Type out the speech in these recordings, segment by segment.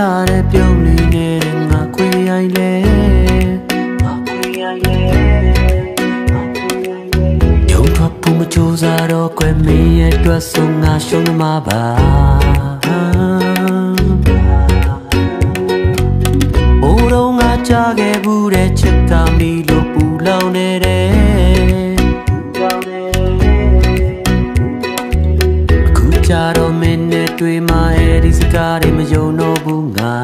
လာတဲ့ပြုံးလေးနဲ့ငါခွေရိုင်းလဲယုံထွက်ဖို့မကြိုးစားတော့ကွယ်မင်းရဲ့အတွက်ဆုံးငါရှုံးမှာပါအိုးတော့ငါကြားခဲ့ဘူးတဲ့ချစ်ကမီလို့ပူလောင်နေတဲ့အခုကြတော့မင်းနဲ့တွေ့မှအဲ့ဒီစကားတွေမယုံတော့ဘူးငါ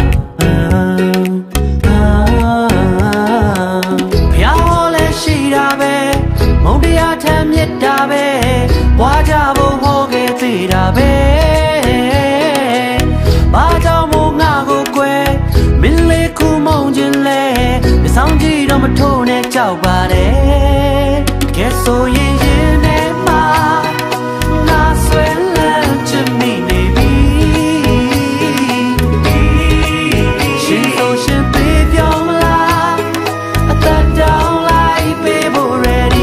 ဖျားဟောလဲရှိတာပဲမုံတရားထမ်းမြစ်တာပဲဘွားကြဖို့ဟောခဲ့သေးတာပဲဘာကြောင့်မို့ငါကိုကွယ်မင်းလေးခုမုံခြင်းလဲမဆောင်ကြည့်တော့မထိုးနဲ့ကြောက်ပါတယ်ကဲဆိုရင်ရင်နဲ့မှာငါဆွဲလန်းချင်မိနေပြီရှင်ဆိုရှင်ပေးပြောင်းမလားအသက်တောင်းလိုက်ပေးဖို့ ready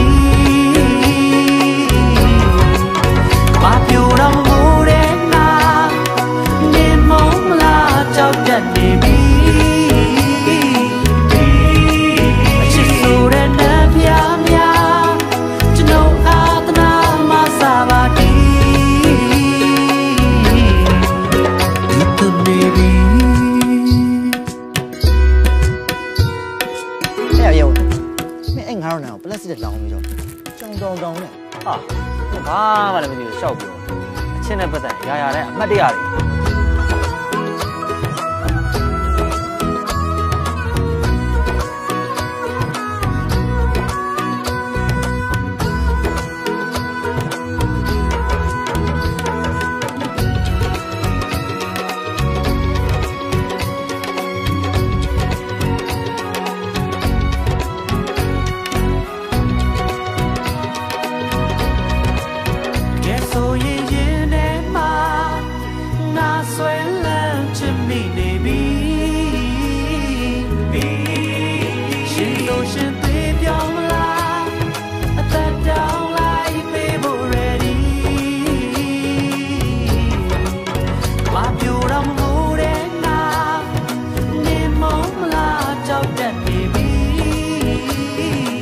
ဘာပြောတော့မမိုးတဲ့ငါနေမုံမလားကြောက်တတ်နေပြီပလက်စတစ်လောင်းပြီးတော့ကြောင်တောင်းနဲ့ဟာဘာမှလည်းမသိဘူးရှောက်ပြောအချင်းနဲ့ပတ်သက်ရာရာတဲ့အမှတ်တရတွေ Baby